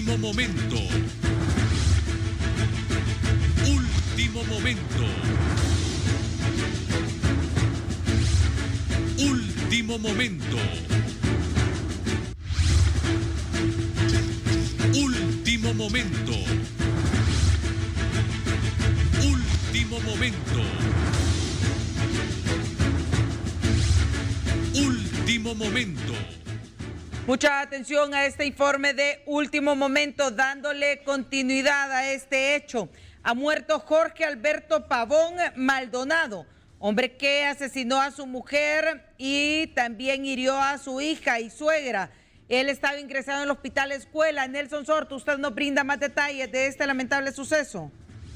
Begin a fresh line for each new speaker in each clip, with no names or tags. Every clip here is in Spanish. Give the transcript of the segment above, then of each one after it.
Último momento. Último momento. Último momento. Último momento. Último momento. Último momento.
Mucha atención a este informe de último momento, dándole continuidad a este hecho. Ha muerto Jorge Alberto Pavón Maldonado, hombre que asesinó a su mujer y también hirió a su hija y suegra. Él estaba ingresado en el hospital escuela. Nelson Sorto, usted nos brinda más detalles de este lamentable suceso.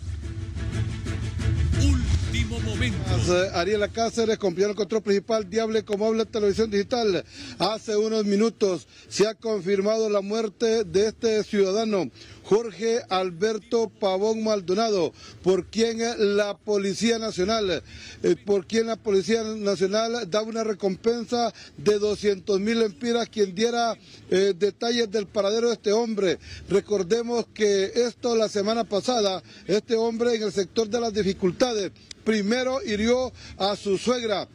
Último momento.
Ariela Cáceres, compañero del control principal de Hable Como Habla Televisión Digital. Hace unos minutos se ha confirmado la muerte de este ciudadano, Jorge Alberto Pavón Maldonado, por quien la Policía Nacional da una recompensa de 200,000 lempiras quien diera detalles del paradero de este hombre. Recordemos que esto la semana pasada, este hombre en el sector de las dificultades, primero hirió a su suegra.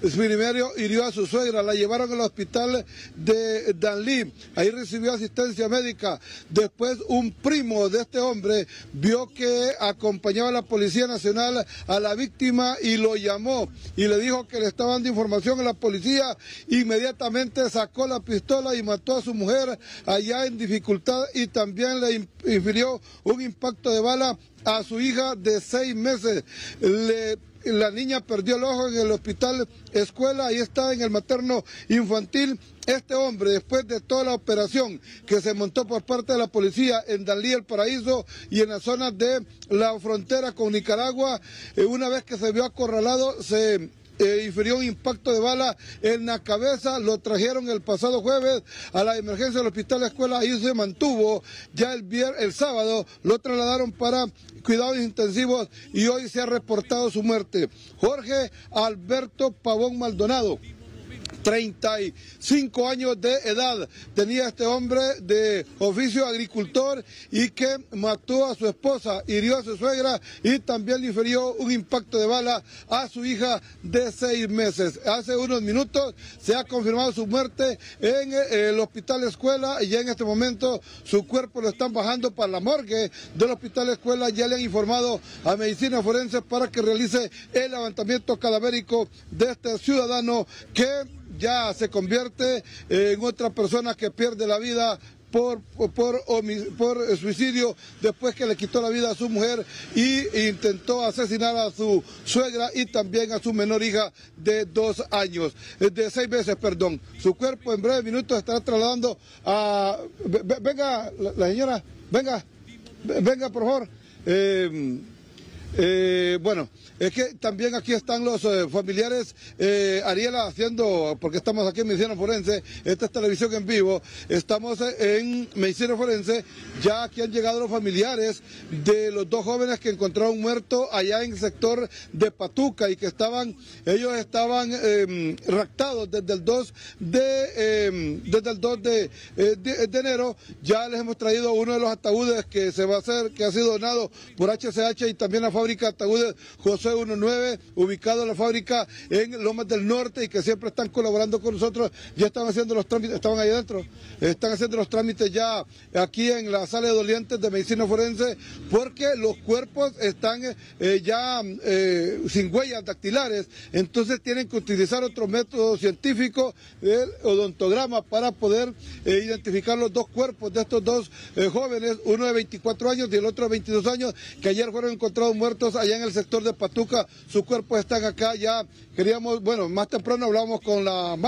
La llevaron al hospital de Danlí, ahí recibió asistencia médica. Después un primo de este hombre vio que acompañaba a la Policía Nacional a la víctima y lo llamó y le dijo que le estaba dando información a la policía. Inmediatamente sacó la pistola y mató a su mujer allá en dificultad y también le infirió un impacto de bala a su hija de 6 meses. La niña perdió el ojo en el hospital escuela, ahí está en el materno infantil. Este hombre, después de toda la operación que se montó por parte de la policía en Danlí, El Paraíso y en la zona de la frontera con Nicaragua, una vez que se vio acorralado, se infirió un impacto de bala en la cabeza. Lo trajeron el pasado jueves a la emergencia del hospital escuela, ahí se mantuvo. Ya el sábado lo trasladaron para cuidados intensivos y hoy se ha reportado su muerte. Jorge Alberto Pavón Maldonado, 35 años de edad tenía este hombre, de oficio agricultor, y que mató a su esposa, hirió a su suegra y también le infirió un impacto de bala a su hija de 6 meses. Hace unos minutos se ha confirmado su muerte en el hospital escuela y ya en este momento su cuerpo lo están bajando para la morgue del hospital escuela. Ya le han informado a medicina forense para que realice el levantamiento cadavérico de este ciudadano que ya se convierte en otra persona que pierde la vida por suicidio, después que le quitó la vida a su mujer y intentó asesinar a su suegra y también a su menor hija de 6 meses, perdón. Su cuerpo en breves minutos estará trasladando a... Venga, la señora, venga por favor. Bueno, es que también aquí están los familiares, Ariela, haciendo, porque estamos aquí en Medicina Forense, esta es televisión en vivo, estamos en Medicina Forense, ya aquí han llegado los familiares de los 2 jóvenes que encontraron muertos allá en el sector de Patuca y que ellos estaban raptados desde el 2 de enero. Ya les hemos traído uno de los ataúdes que se va a hacer, que ha sido donado por HCH y también la fábrica de ataúdes José 19, ubicado en la fábrica en Lomas del Norte y que siempre están colaborando con nosotros. Ya están haciendo los trámites, estaban ahí adentro, están haciendo los trámites ya aquí en la sala de dolientes de medicina forense, porque los cuerpos están sin huellas dactilares, entonces tienen que utilizar otro método científico, el odontograma, para poder identificar los 2 cuerpos de estos 2 jóvenes, uno de 24 años y el otro de 22 años, que ayer fueron encontrados muertos allá en el sector de Patuca. Sus cuerpos están acá ya. Queríamos, bueno, más temprano hablamos con la